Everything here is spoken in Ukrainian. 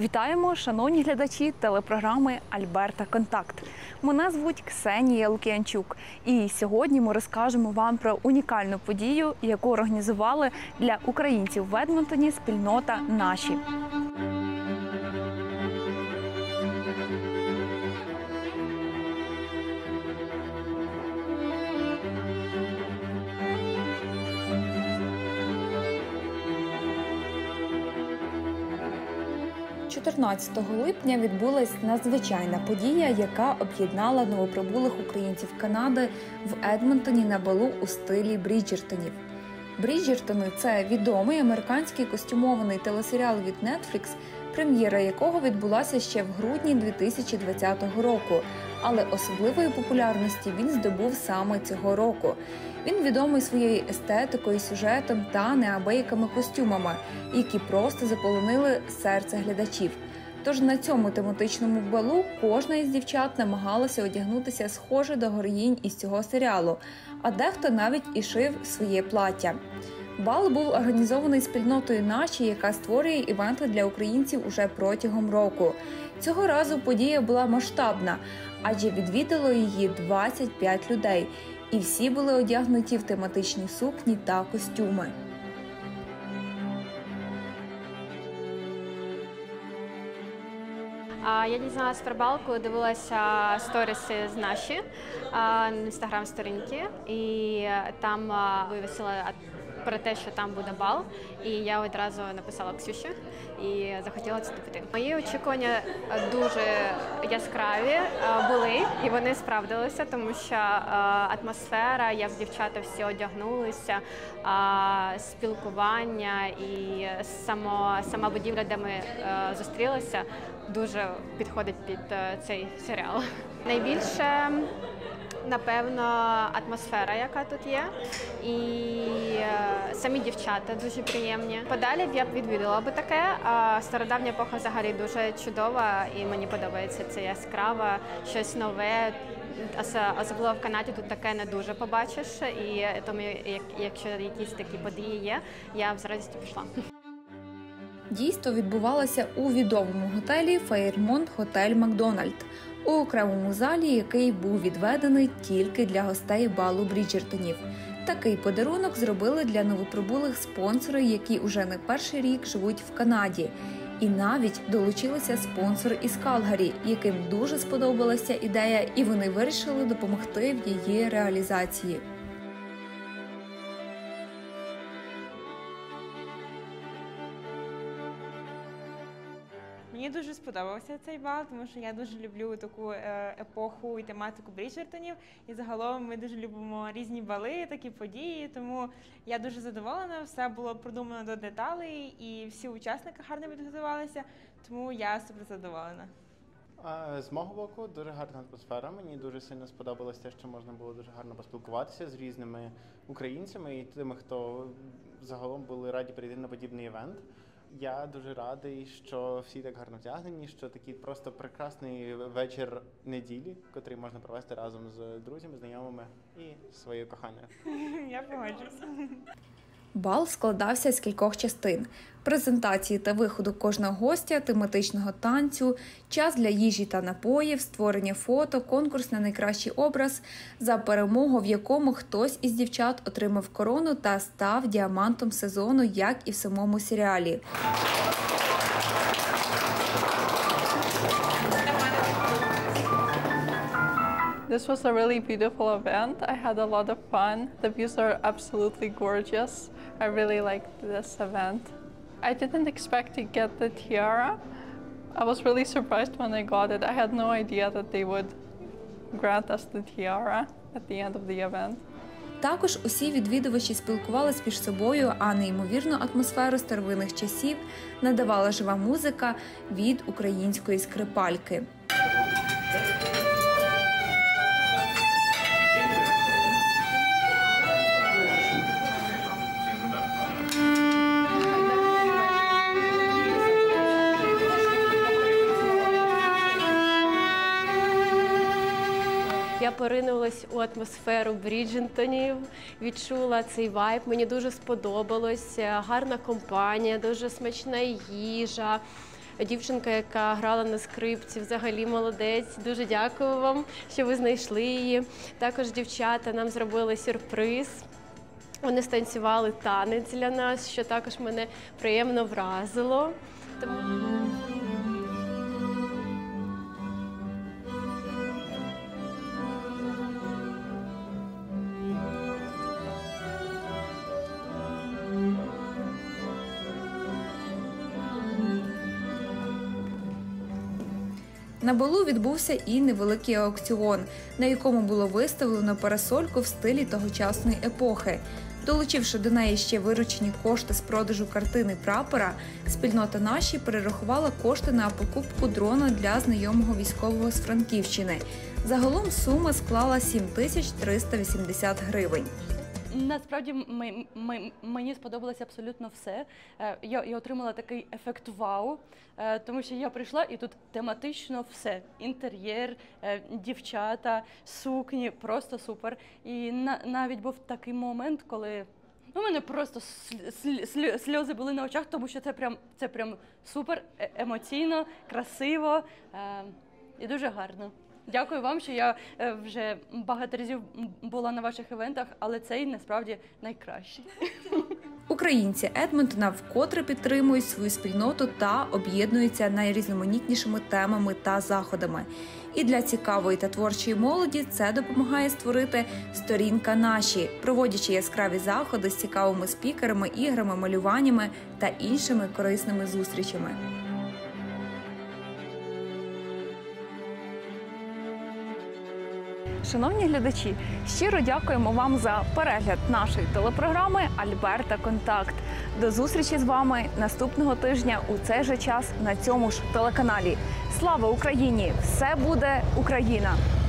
Вітаємо, шановні глядачі телепрограми «Альберта Контакт». Мене звуть Ксенія Лук'янчук. І сьогодні ми розкажемо вам про унікальну подію, яку організували для українців в Едмонтоні спільнота «Наші». – 14 липня відбулася надзвичайна подія, яка об'єднала новоприбулих українців Канади в Едмонтоні на балу у стилі Бріджертонів. Бріджертони – це відомий американський костюмований телесеріал від Netflix, прем'єра якого відбулася ще в грудні 2020 року, але особливої популярності він здобув саме цього року. Він відомий своєю естетикою, сюжетом та неабиякими костюмами, які просто заполонили серце глядачів. Тож на цьому тематичному балу кожна із дівчат намагалася одягнутися схоже до героїнь із цього серіалу, а дехто навіть і шив своє плаття. Бал був організований спільнотою «Наші», яка створює івенти для українців уже протягом року. Цього разу подія була масштабна, адже відвідало її 25 людей, і всі були одягнуті в тематичні сукні та костюми. Я дізналася про бал, коли дивилася сторіси з «Наші» інстаграм-сторінки, і там вивісили про те, що там буде бал, і я одразу написала Ксюші і захотіла це піти. Мої очікування дуже яскраві були, і вони справдилися, тому що атмосфера, як дівчата всі одягнулися, спілкування і сама будівля, де ми зустрілися, дуже підходить під цей серіал. Найбільше, напевно, атмосфера, яка тут є, і самі дівчата дуже приємні. Подалі б я б відвідала би таке. Стародавня епоха взагалі дуже чудова, і мені подобається це яскраво, щось нове. Особливо в Канаді тут таке не дуже побачиш, і тому, якщо якісь такі події є, я б з радістю пішла. Дійство відбувалося у відомому готелі «Фейрмонт Готель Макдональд» у окремому залі, який був відведений тільки для гостей балу Бріджертонів. Такий подарунок зробили для новоприбулих спонсори, які уже не перший рік живуть в Канаді. І навіть долучилися спонсори із Калгарі, яким дуже сподобалася ідея, і вони вирішили допомогти в її реалізації. Мені дуже сподобався цей бал, тому що я дуже люблю таку епоху і тематику Бріджертонів. І загалом ми дуже любимо різні бали, такі події, тому я дуже задоволена, все було продумано до деталей і всі учасники гарно підготувалися, тому я супер задоволена. З мого боку, дуже гарна атмосфера. Мені дуже сильно сподобалось те, що можна було дуже гарно поспілкуватися з різними українцями і тими, хто загалом були раді прийти на подібний івент. Я дуже радий, що всі так гарно вдягнені, що такий просто прекрасний вечір неділі, котрий можна провести разом з друзями, знайомими і своєю коханою. Я погоджуюся. Бал складався з кількох частин – презентації та виходу кожного гостя, тематичного танцю, час для їжі та напоїв, створення фото, конкурс на найкращий образ, за перемогу в якому хтось із дівчат отримав корону та став діамантом сезону, як і в самому серіалі. This was a really beautiful event. I had a lot of fun. The views are absolutely gorgeous. I really liked this event. I didn't expect to get the tiara. I was really surprised when I got it. I had no idea that they would grant us the tiara at the end of the event. Також усі відвідувачі спілкувалися між собою, а неймовірну атмосферу старовинних часів надавала жива музика від української скрипальки. Я поринулась у атмосферу Бріджертонів, відчула цей вайб, мені дуже сподобалось, гарна компанія, дуже смачна їжа. дівчинка, яка грала на скрипці, взагалі молодець. Дуже дякую вам, що ви знайшли її. Також дівчата нам зробили сюрприз. Вони станцювали танець для нас, що також мене приємно вразило. На балу відбувся і невеликий аукціон, на якому було виставлено парасольку в стилі тогочасної епохи. Долучивши до неї ще виручені кошти з продажу картини прапора, спільнота «Наші» перерахувала кошти на покупку дрона для знайомого військового з Франківщини. Загалом сума склала 7380 гривень. Насправді мені сподобалося абсолютно все. Я отримала такий ефект вау, тому що я прийшла і тут тематично все. Інтер'єр, дівчата, сукні, просто супер. І навіть був такий момент, коли у мене просто сльози були на очах, тому що це прям супер емоційно, красиво і дуже гарно. Дякую вам, що я вже багато разів була на ваших івентах, але цей насправді найкращий. Українці Едмонтона вкотре підтримують свою спільноту та об'єднуються найрізноманітнішими темами та заходами. І для цікавої та творчої молоді це допомагає створити сторінка «Наші», проводячи яскраві заходи з цікавими спікерами, іграми, малюваннями та іншими корисними зустрічами. Шановні глядачі, щиро дякуємо вам за перегляд нашої телепрограми «Альберта Контакт». До зустрічі з вами наступного тижня у цей же час на цьому ж телеканалі. Слава Україні! Все буде Україна!